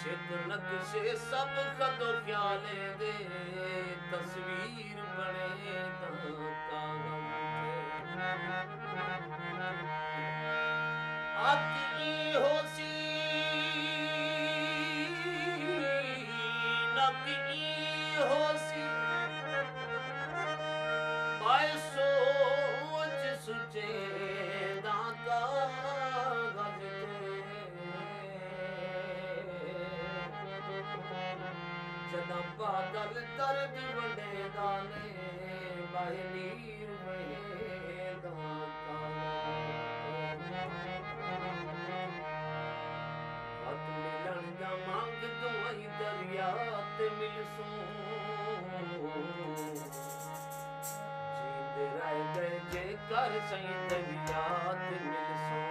शिक नक्शे सब खतो ख्याले दे तस्वीर बने कागज आती होसी नकी होसी पाए सोच सुचे दाता गज जदा बादल दर्द वडे दाने बाहलीर में दाता हथ मिलन जा मांग दुआई दरिया ते मिलसो जींद रह गए जे कर सही दरिया ते मिलसो